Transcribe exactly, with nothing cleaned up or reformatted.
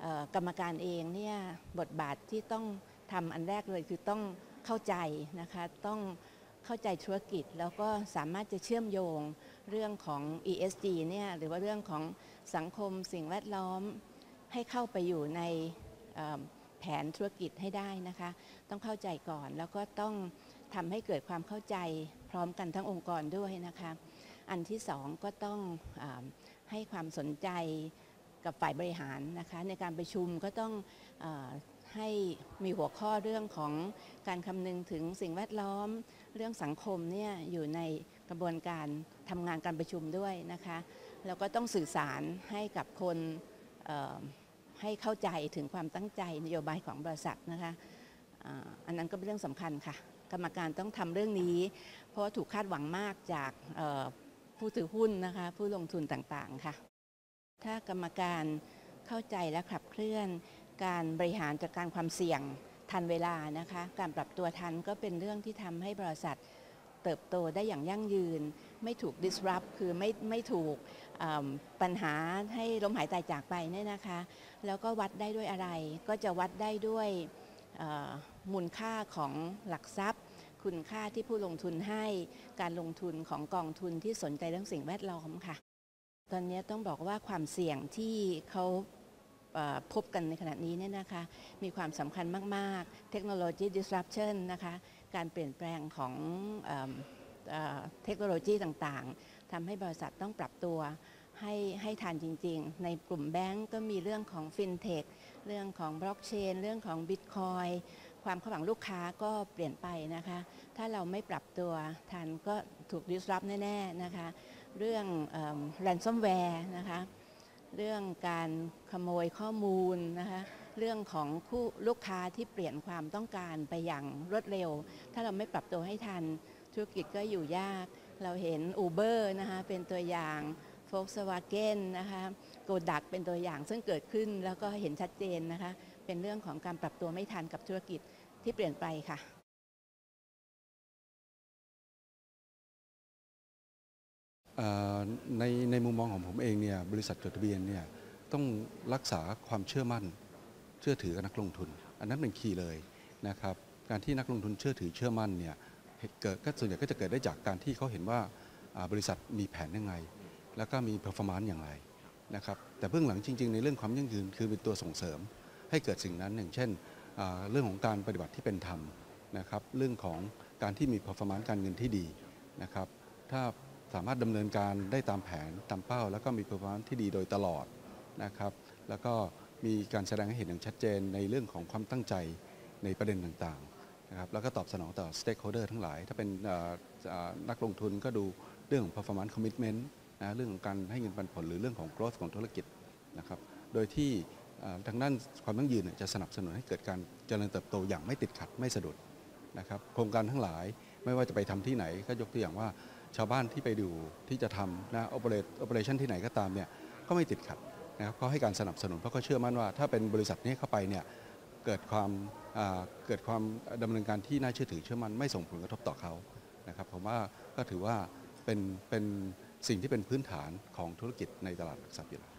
กรรมการเองเนี่ยบทบาทที่ต้องทำอันแรกเลยคือต้องเข้าใจนะคะต้องเข้าใจธุรกิจแล้วก็สามารถจะเชื่อมโยงเรื่องของ อี เอส จี เนี่ยหรือว่าเรื่องของสังคมสิ่งแวดล้อมให้เข้าไปอยู่ในแผนธุรกิจให้ได้นะคะต้องเข้าใจก่อนแล้วก็ต้องทำให้เกิดความเข้าใจพร้อมกันทั้งองค์กรด้วยนะคะอันที่สองก็ต้องอให้ความสนใจกับฝ่ายบริหารนะคะในการประชุมก็ต้องอให้มีหัวข้อเรื่องของการคำนึงถึงสิ่งแวดล้อมเรื่องสังคมเนี่ยอยู่ในกระบวนการทำงานการประชุมด้วยนะคะแล้วก็ต้องสื่อสารให้กับคนให้เข้าใจถึงความตั้งใจนโยบายของบริษัทนะคะอันนั้นก็เป็นเรื่องสำคัญค่ะกรรมการต้องทำเรื่องนี้เพราะถูกคาดหวังมากจากผู้ถือหุ้นนะคะผู้ลงทุนต่างๆค่ะถ้ากรรมการเข้าใจและขับเคลื่อนการบริหารจัดการความเสี่ยงทันเวลานะคะการปรับตัวทันก็เป็นเรื่องที่ทำให้บริษัทเติบโตได้อย่างยั่งยืนไม่ถูก disrupt คือไม่ไม่ถูกปัญหาให้ล้มหายตายจากไปเนี่ยนะคะแล้วก็วัดได้ด้วยอะไรก็จะวัดได้ด้วยมูลค่าของหลักทรัพย์คุณค่าที่ผู้ลงทุนให้การลงทุนของกองทุนที่สนใจเรื่องสิ่งแวดล้อมค่ะตอนนี้ต้องบอกว่าความเสี่ยงที่เขาพบกันในขณะนี้เนี่ยนะคะมีความสำคัญมากๆเทคโนโลยี disruption นะคะการเปลี่ยนแปลงของเทคโนโลยีต่างๆทำให้บริษัทต้องปรับตัวให้ให้ทันจริงๆในกลุ่มแบงก์ก็มีเรื่องของ FinTech เรื่องของบล็อกเชนเรื่องของ Bitcoin ความคาดหวังลูกค้าก็เปลี่ยนไปนะคะถ้าเราไม่ปรับตัวทันก็ถูก disrupt แน่ๆนะคะเรื่อง ransomware นะคะเรื่องการขโมยข้อมูลนะคะเรื่องของผู้ลูกค้าที่เปลี่ยนความต้องการไปอย่างรวดเร็วถ้าเราไม่ปรับตัวให้ทันธุรกิจก็อยู่ยากเราเห็น Uber นะคะเป็นตัวอย่าง Volkswagen นะคะโกดักเป็นตัวอย่างซึ่งเกิดขึ้นแล้วก็เห็นชัดเจนนะคะเป็นเรื่องของการปรับตัวไม่ทันกับธุรกิจที่เปลี่ยนไปค่ะในในมุมมองของผมเองเนี่ยบริษัทจดทะเบียนเนี่ยต้องรักษาความเชื่อมั่นเชื่อถือกับนักลงทุนอันนั้นเป็นคีย์เลยนะครับการที่นักลงทุนเชื่อถือเชื่อมั่นเนี่ยเกิดก็ส่วนใหญ่ก็จะเกิดได้จากการที่เขาเห็นว่าบริษัทมีแผนยังไงแล้วก็มี performance อย่างไรนะครับแต่เบื้องหลังจริงๆในเรื่องความยั่งยืนคือเป็นตัวส่งเสริมให้เกิดสิ่งนั้นอย่างเช่นเรื่องของการปฏิบัติที่เป็นธรรมนะครับเรื่องของการที่มี performance การเงินที่ดีนะครับถ้าสามารถดำเนินการได้ตามแผนตามเป้าแล้วก็มี performance ที่ดีโดยตลอดนะครับแล้วก็มีการแสดงให้เห็นอย่างชัดเจนในเรื่องของความตั้งใจในประเด็นต่างๆนะครับแล้วก็ตอบสนองต่อ stakeholder ทั้งหลายถ้าเป็นนักลงทุนก็ดูเรื่องของ performance commitment นะเรื่องของการให้เงินปันผลหรือเรื่องของ growth ของธุรกิจนะครับโดยที่ทางด้านความยั่งยืนจะสนับสนุนให้เกิดการเจริญเติบโตอย่างไม่ติดขัดไม่สะดุดนะครับโครงการทั้งหลายไม่ว่าจะไปทำที่ไหนก็ยกตัวอย่างว่าชาวบ้านที่ไปดูที่จะทำนะ operate operation ที่ไหนก็ตามเนี่ยก็ไม่ติดขัดนะครับเขาให้การสนับสนุนเพราะเขาเชื่อมั่นว่าถ้าเป็นบริษัทนี้เข้าไปเนี่ยเกิดความเกิดความดำเนินการที่น่าเชื่อถือเชื่อมั่นไม่ส่งผลกระทบต่อเขานะครับผมว่าก็ถือว่าเป็นเป็นสิ่งที่เป็นพื้นฐานของธุรกิจในตลาดหลักทรัพย์อยู่แล้ว